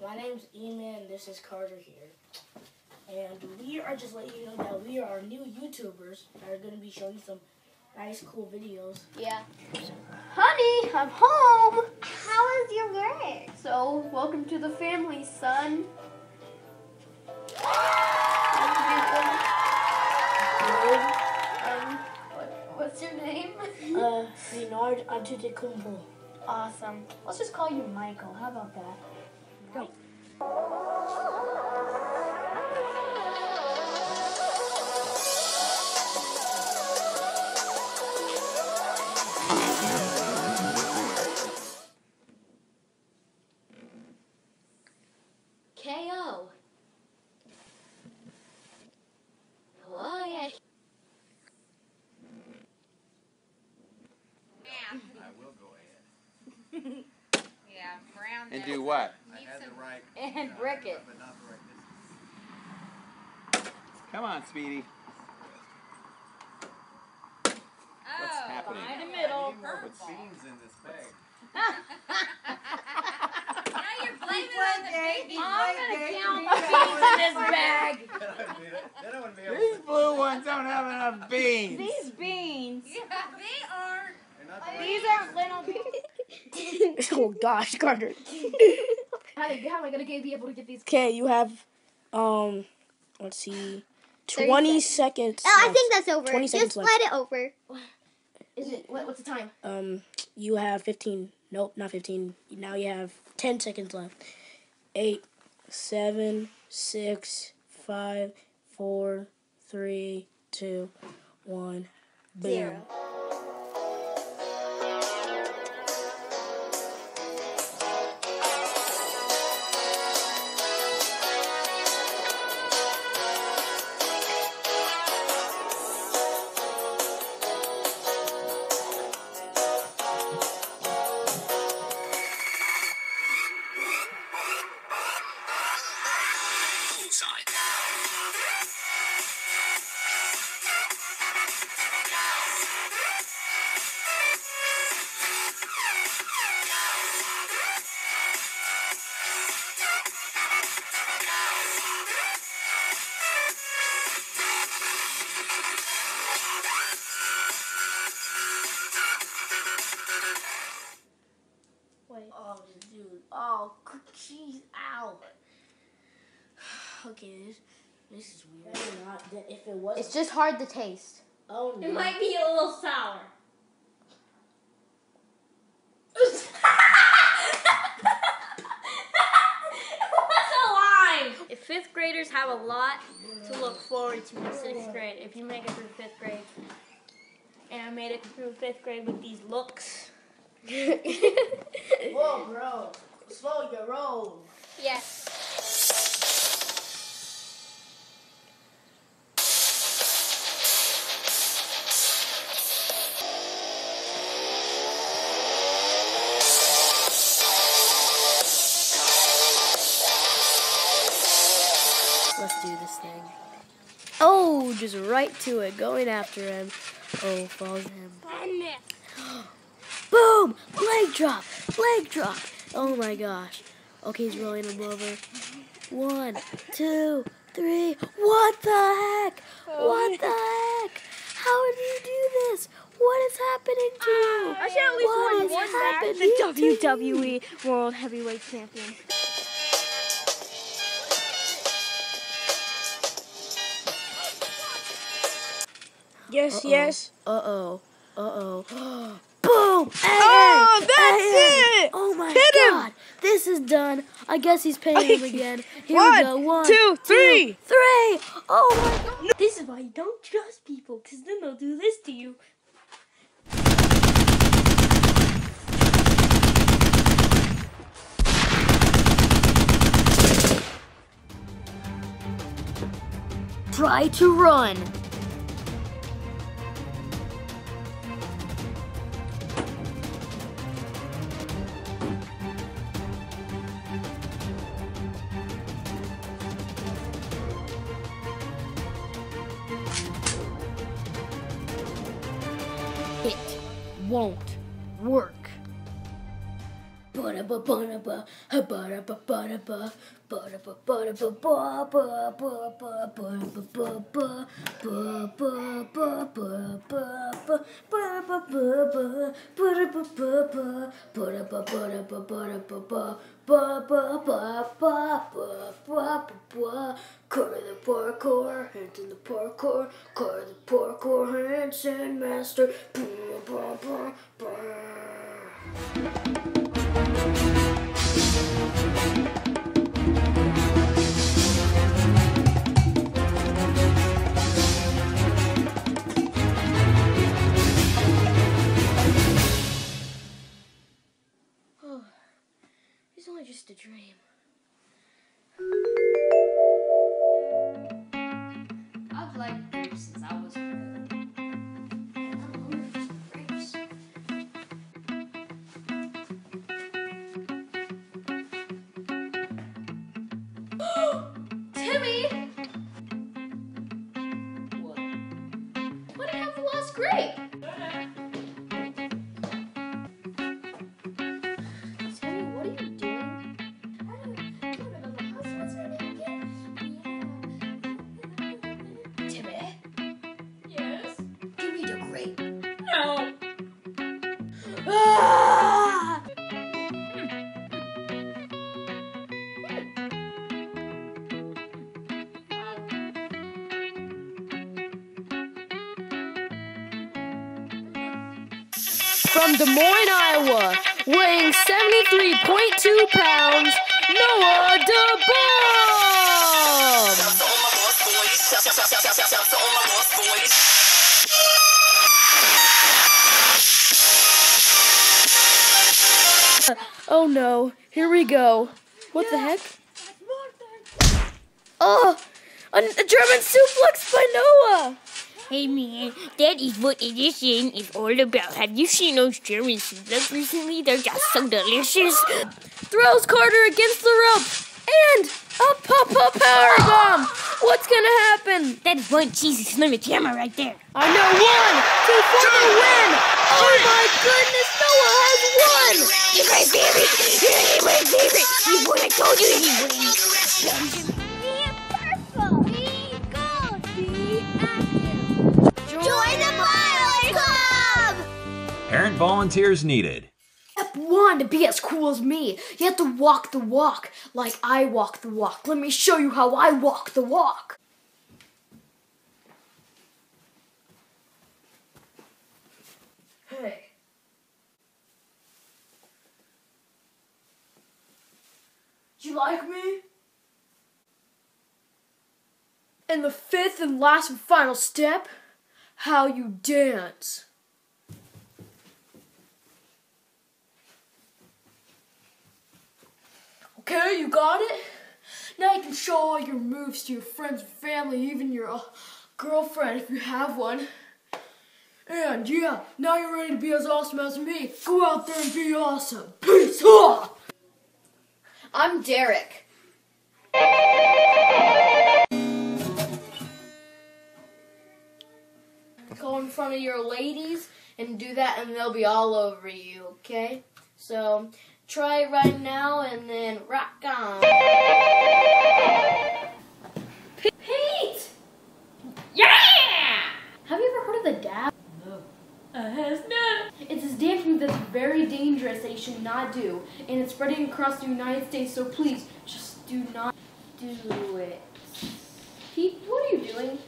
my name's Eamon and this is Carter here. And we are just letting you know that we are new YouTubers that are going to be showing you some nice, cool videos. Yeah. Honey, I'm home. How was your work? So, welcome to the family, son. What's your name? Renard Antetokounmpo. Awesome. Let's just call you Michael. How about that? Go. KO. Hello, yeah. I will go ahead. Yeah, Brown. And do what? I had the right. And brick it. But not the right distance. Come on, Speedy. What's happening? In the middle. I need more beans in this bag. Now you're blaming on the baby. I'm gonna count beans in this bag. Then I wouldn't be able These to. blue ones don't have enough beans. These beans. Yeah, they are. They're not the These right are little beans. Oh gosh, Carter. How am I gonna be able to get these? Okay, you have, let's see, 20 seconds. Oh, I think that's over. 20 seconds Just left. let it over. Is it? What's the time? You have 15. Nope, not 15. Now you have 10 seconds left. 8, 7, 6, 5, 4, 3, 2, 1. Boom. 0. Oh, dude. Oh, jeez. Ow. Okay, this is weird. Not that if it was. It's just hard to taste. Oh no. It might be a little sour. If fifth graders have a lot to look forward to in 6th grade, if you make it through 5th grade, and I made it through 5th grade with these looks. Whoa, bro. Slow your roll. Yes. Let's do this thing. Oh, just right to it. Going after him. Oh, falls him. Boom! Leg drop! Leg drop! Oh my gosh. Okay, he's rolling him over. 1, 2, 3. What the heck? What the heck? How did you do this? What is happening to you? I should at least What is won happening to the you? WWE World Heavyweight Champion. Yes, Uh-oh. yes. Uh-oh. Uh-oh. Boom! Hey, Oh, hey, that's hey, it! Oh my Hit him! God. This is done. I guess he's paying him again. Here we go. 1, 2, 3. 3. Oh my God. This is why you don't trust people, because then they'll do this to you. Try to run. It won't work. Core the parkour, hands in the parkour, core the parkour, handstand master. Oh, it's only just a dream. I've liked grapes since I was little. Grapes. Timmy! What? What do you have the lost grape? Timmy, what are you doing? Timmy, Yes? give me the grape. No. Ah! From Des Moines, Iowa, weighing 73.2 pounds, Noah DeBomb! Oh no, here we go. What the heck? Oh, a German suplex by Noah! Hey man, that is what edition is all about. Have you seen those German suplexes recently? They're just so delicious. Throws Carter against the rope, and a powerbomb! What's gonna happen? That is one cheesy slim hammer right there. I know, 1, 2 for the win! Oh my goodness, Noah has won! You're my favorite. You're my favorite. You won. I told you he won. Join the Miley Club! Parent volunteers needed. Step 1 to be as cool as me. You have to walk the walk like I walk the walk. Let me show you how I walk the walk. Hey. Do you like me? And the 5th and last and final step, how you dance. Okay, you got it? Now you can show all your moves to your friends and family, even your girlfriend if you have one. And yeah, now you're ready to be as awesome as me. Go out there and be awesome. Peace! I'm Derek. Go in front of your ladies and do that and they'll be all over you, okay? So, try it right now and then rock on. Pete! Yeah! Have you ever heard of the dab? No. Has not. It's this dance move that's very dangerous that you should not do. And it's spreading across the United States, so please, just do not do it. Pete, what are you doing?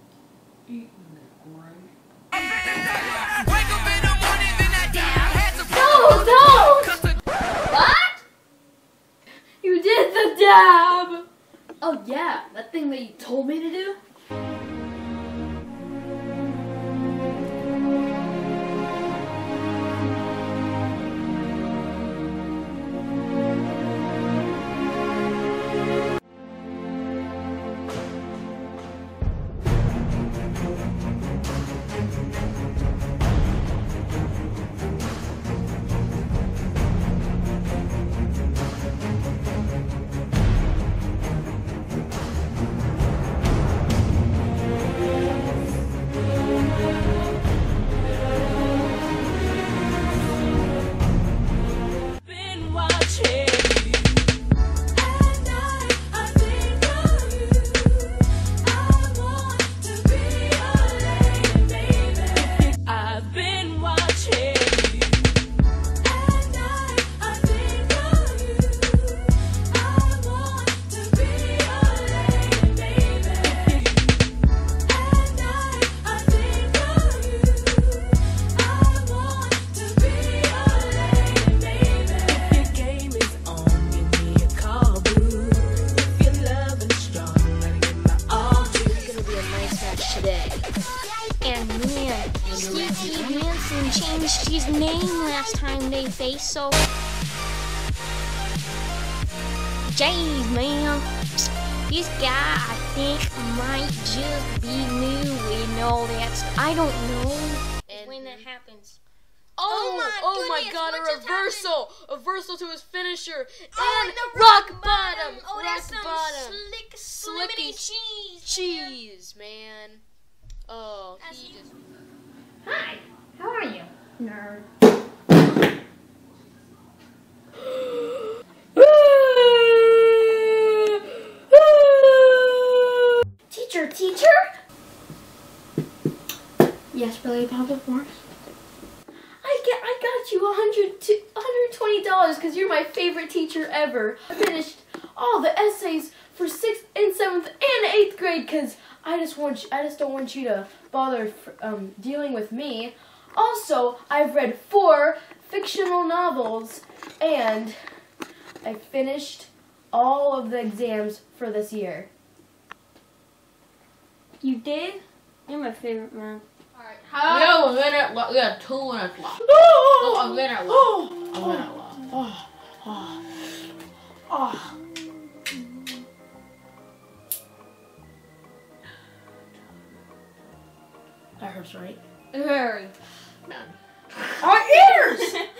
No, don't! What? You did the dab! Oh yeah, that thing that you told me to do? and changed his name last time they faced, so... Jeez, man. This guy, I think, might just be new and all that stuff. I don't know when that happens. Oh my goodness, god, what a just reversal! A reversal to his finisher. Oh, And the rock bottom! Oh, rock that's some bottom! slick, Slicky slimmity cheese. Cheese, man. Oh, he just... Hi, how are you? Nerd. Teacher? Yes, Billy Papa Force. I got you $120 because you're my favorite teacher ever. I finished all the essays for 6th and 7th and 8th grade because I just don't want you to bother dealing with me. Also, I've read 4 fictional novels and I finished all of the exams for this year. You did? You're my favorite, man. Alright, we have a minute left. We have 2 minutes left. Oh, a minute left. A minute left. That hurts, right? Very. My ears!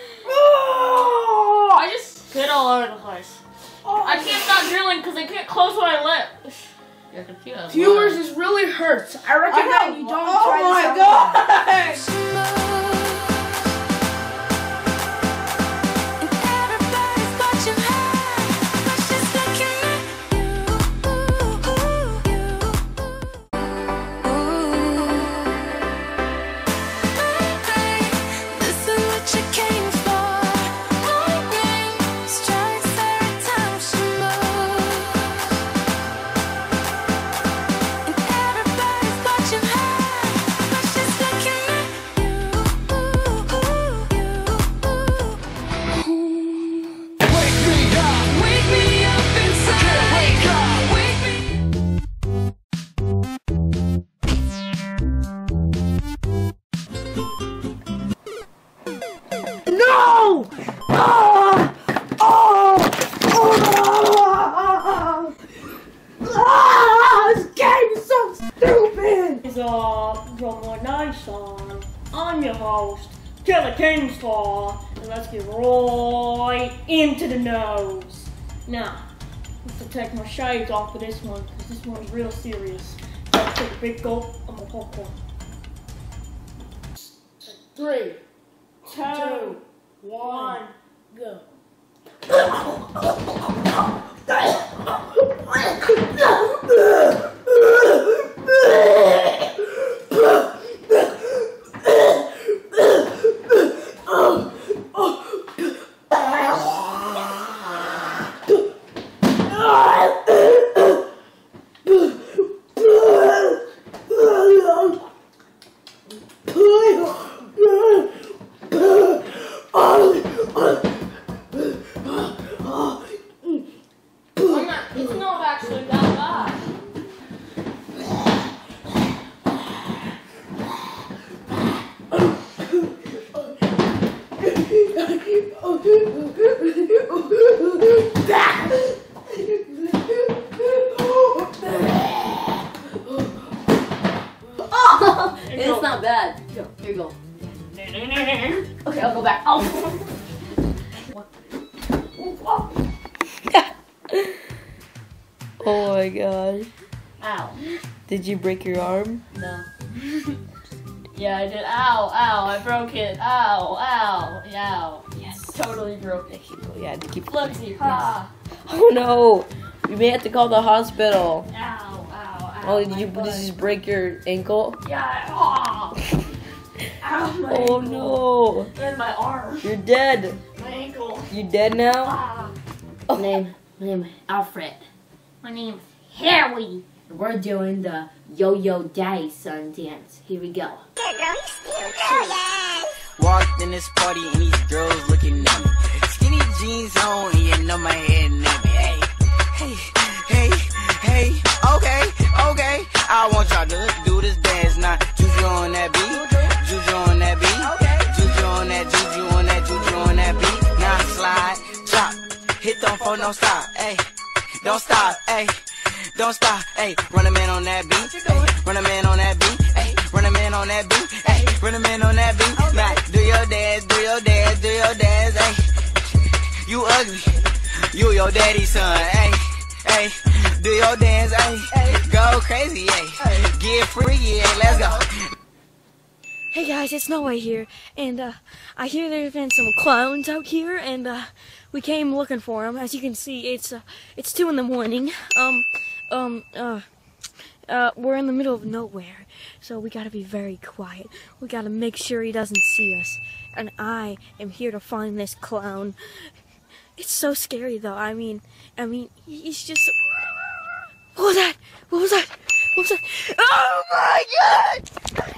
Oh! I just spit all over the place. I can't stop drilling because I can't close my lip. You're confused. Viewers, this really hurts. I recommend you don't try this. Oh my god! I'm your host, Kelly Kingsfall, and let's get right into the nose. Now, let's take my shades off for this one, because this one's real serious. Let's take a big gulp of my popcorn. 3, 2, 1, go. It's not actually that bad. It's not bad. Here you go. Okay, I'll go back. Oh. Oh my god. Ow. Did you break your arm? No. Yeah, I did. Ow, ow, I broke it. Ow, ow, ow. Yes. Totally broke it. Yeah, keep. Flexi, ha. Oh no! We may have to call the hospital. Ow, ow, ow. Oh, did you just break your ankle? Yeah, ow. Ow, my Oh ankle. no! And my arm. You're dead. My ankle. You dead now? Ah. Oh. My name is Alfred. My name's Harry. We're doing the Yo-Yo Daddy Son dance. Here we go. Walked in this party and these girls looking at me. Skinny jeans on and you know my head nappy. Hey, hey, hey, hey, okay, okay. I want y'all to do this dance now. Juju on that beat, juju on that beat, don't stop, ayy. Don't stop, ayy. Don't stop, ayy. Run a man on that beat, ayy. Run a man on that beat, ayy. Run a man on that beat, ayy. Run a man on that beat. Now do your dance, do your dance, do your dance, ayy. You ugly, you your daddy's son, ayy. Ayy, do your dance, ayy. Go crazy, ayy. Get freaky, ayy. Let's go. Hey guys, it's Noah here, and I hear there's been some clowns out here, and we came looking for them. As you can see, it's 2 in the morning. We're in the middle of nowhere, so we gotta be very quiet. We gotta make sure he doesn't see us. And I am here to find this clown. It's so scary, though. I mean, he's just. What was that? What was that? What was that? Oh my God!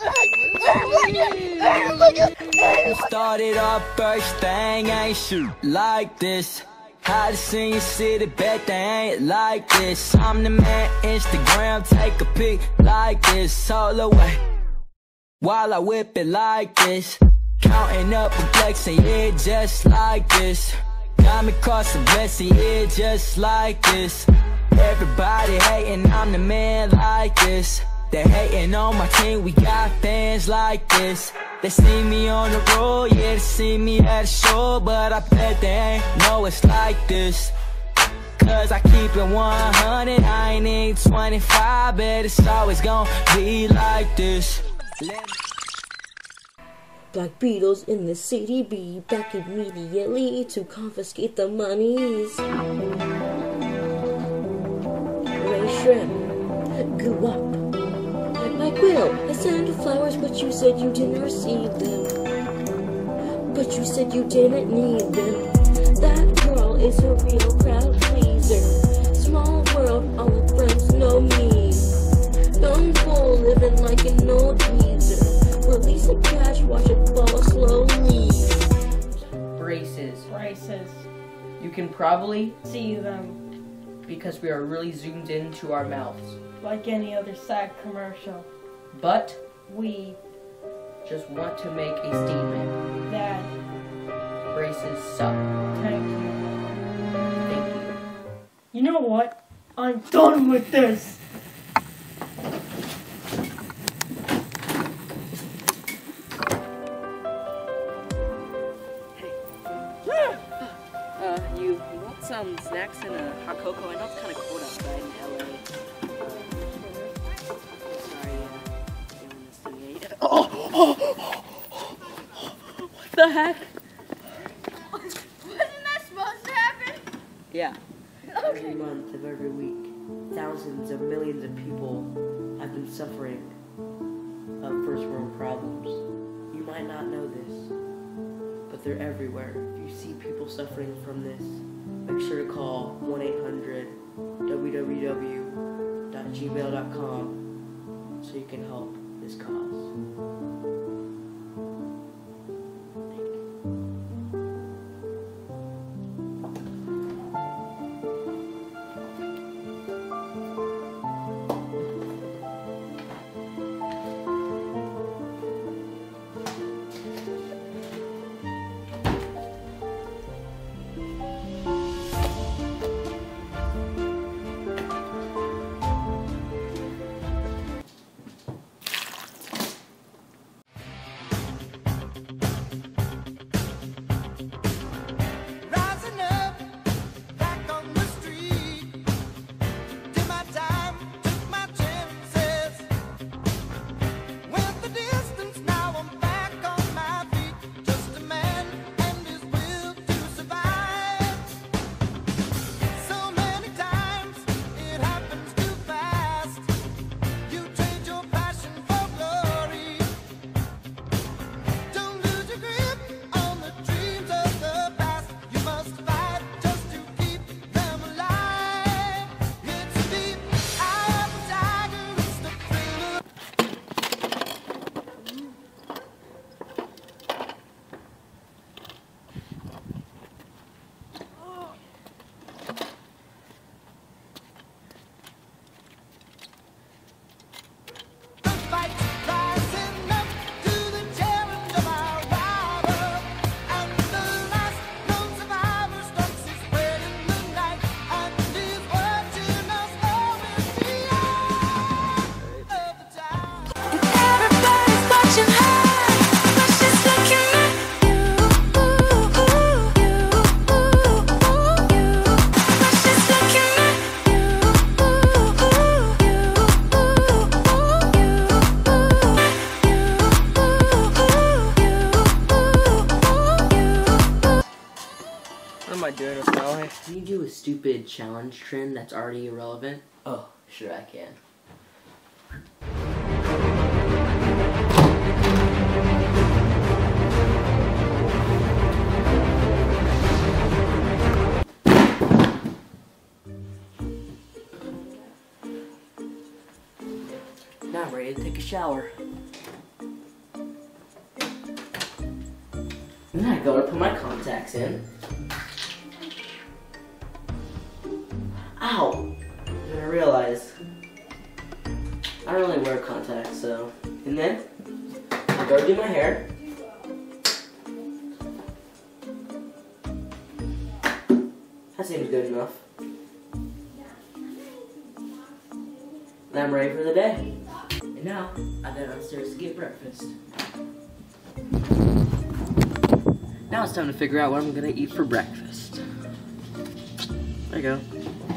Started off first thing, ain't shoot like this. Had to see you city, bet they ain't like this. I'm the man, Instagram, take a pic like this. All the way, while I whip it like this. Counting up and flexing, yeah, just like this. Got me crossing blessing, yeah, just like this. Everybody hating, I'm the man like this. They hating on my team, we got fans like this. They see me on the road, yeah, they see me at the show, but I bet they ain't know it's like this. Cause I keep it 100, I ain't need 25, but it's always gonna be like this. Black Beatles in the city, be back immediately to confiscate the monies. Ray Shrimp, goo up. Mike Will, I sent you flowers, but you said you didn't receive them. But you said you didn't need them. That girl is a real crowd pleaser. Small world, all the friends know me. Young bull living like an old geezer. Release a catch, watch it fall slowly. Braces. Braces. You can probably See them because we are really zoomed into our mouths. like any other sad commercial. But We just want to make a statement. that Braces suck. thank you. Thank you. You know what? I'm done with this. You want some snacks and a hot cocoa? I know it's kind of cold outside in LA. Sorry, doing this to me. What the heck? Wasn't that supposed to happen? Yeah. Every month of every week, thousands of millions of people have been suffering of first world problems. You might not know this, but they're everywhere. If you see people suffering from this, make sure to call 1-800-www.gmail.com so you can help this cause. stupid challenge trend that's already irrelevant? Oh, sure I can. Now I'm ready to take a shower. And I go to put my contacts in. Ow! And I realize I don't really wear contacts, so. And then I go do my hair. That seems good enough. And I'm ready for the day. And now, I go downstairs to get breakfast. Now it's time to figure out what I'm gonna eat for breakfast. There you go.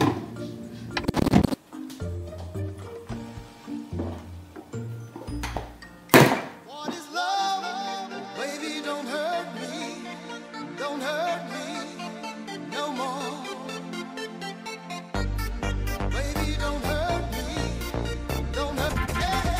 What is love? Baby, don't hurt me. Don't hurt me no more. Baby, don't hurt me. Don't hurt me.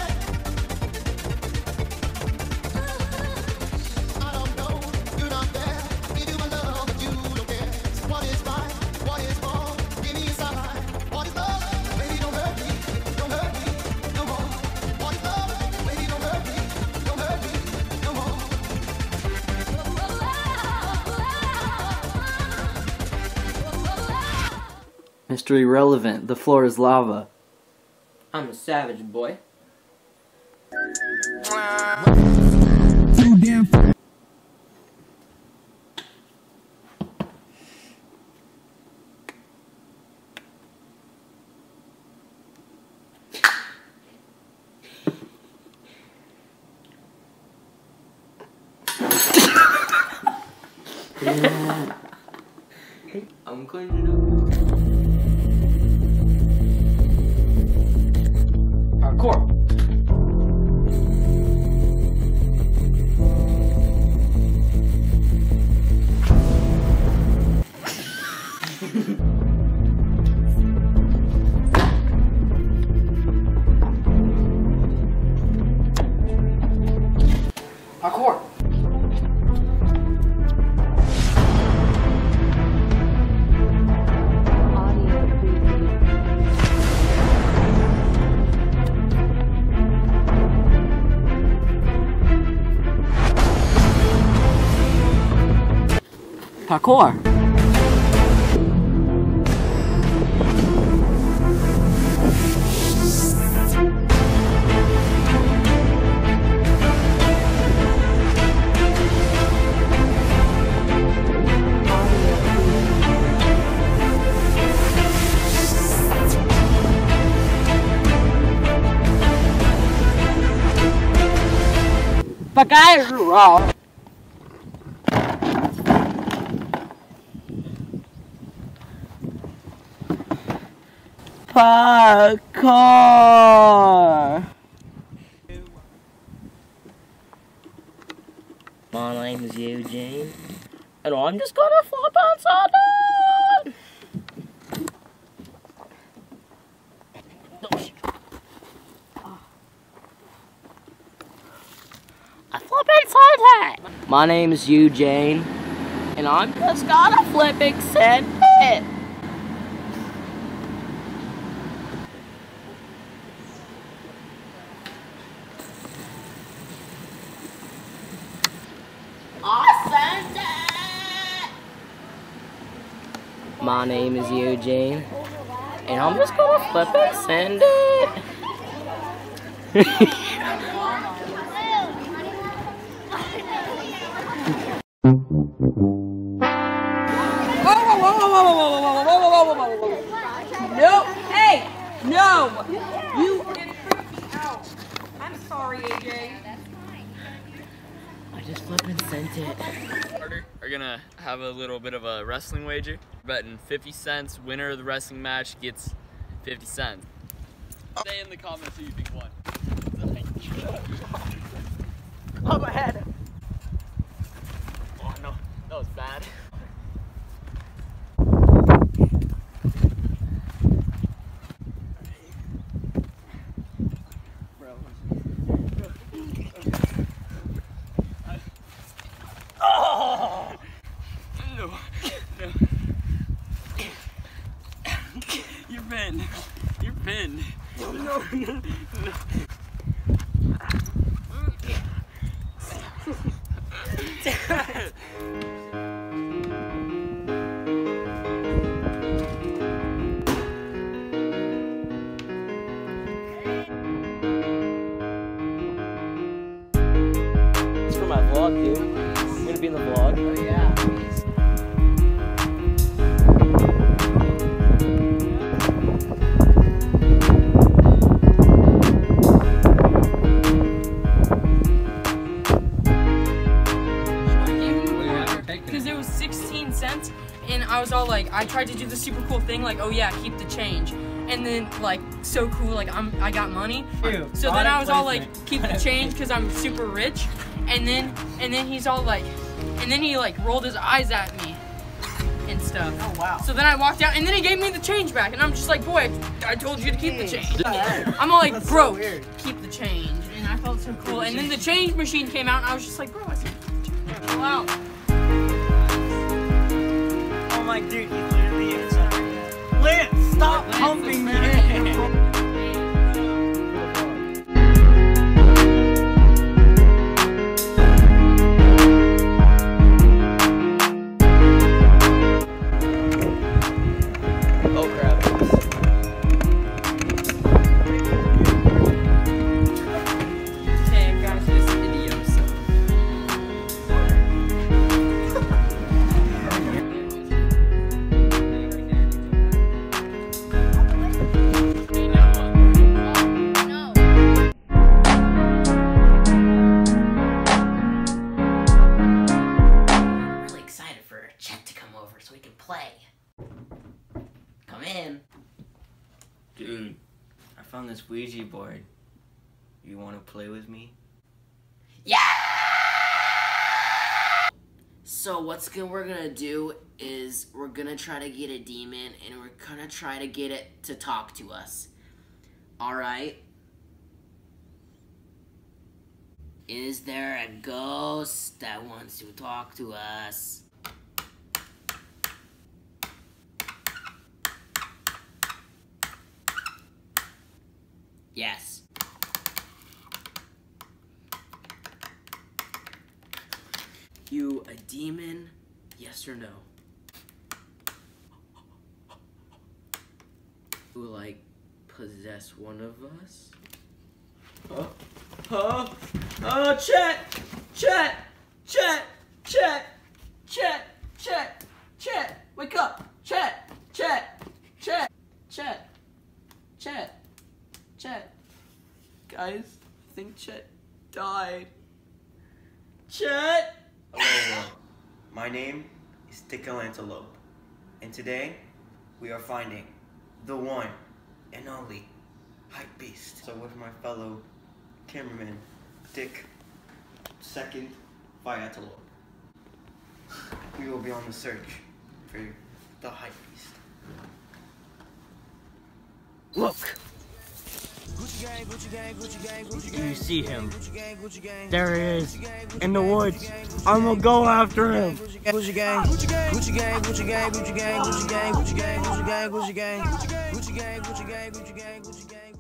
I don't know. You're not there. Give you my love, but you don't care. So what is right? What is wrong? Give me a sign. What is love? Baby, don't hurt me. Don't hurt me no more. What is love? Baby, don't hurt me. Don't hurt me no more. Mr. Irrelevant, the floor is lava. I'm a savage, boy. I'm cleaning it up. Hardcore. Hardcore. Parkour. Parkour. Parkour. My name is Eugene. And I'm just gonna flip outside. I flip inside that. My name is Eugene, and I'm just gonna flip extend it. I sent it. My name is Eugene, and I'm just gonna flip and send it. No, hey, no, you did freak me out. I'm sorry, AJ. I just flipping sent it. We're gonna have a little bit of a wrestling wager. Betting 50 cents. Winner of the wrestling match gets 50 cents. Say in the comments who you think won. Oh, my head. Oh no, that was bad. No, no, no. Dad. It's for my vlog, dude. I'm gonna be in the vlog. Oh yeah. Because it was 16 cents, and I was all like, I tried to do the super cool thing, like, oh yeah, keep the change. And then, like, so cool, like, I got money. So then I was all like, keep the change, because I'm super rich. And then he's all like, and then he like rolled his eyes at me and stuff. Oh wow. So then I walked out, and then he gave me the change back, and I'm just like, boy, I told you to keep the change. I'm all like, bro, keep the change. And I felt so cool. And then the change machine came out, and I was just like, bro, I said, chill out. Oh my dude, he's literally inside. Lance, stop pumping me in. So we can play. Come in. Dude, I found this Ouija board. You want to play with me? Yeah! So we're gonna do is we're gonna try to get a demon and we're gonna try to get it to talk to us. Alright? Is there a ghost that wants to talk to us? Yes. You a demon? Yes or no? Who like possess one of us? Chet, wake up, Chet. Guys, I think Chet died. Chet! Hello, my name is Tickle Antelope, and today we are finding the one and only Hype Beast. So with my fellow cameraman, Dick II Antelope, we will be on the search for the Hype Beast. Look! Do you see him? There he is, in the woods. I'm gonna go after him. Gucci gang, Gucci gang, Gucci gang, Gucci gang, Gucci gang, Gucci gang, Gucci gang, Gucci gang, Gucci gang, Gucci gang, Gucci gang, Gucci gang, Gucci gang.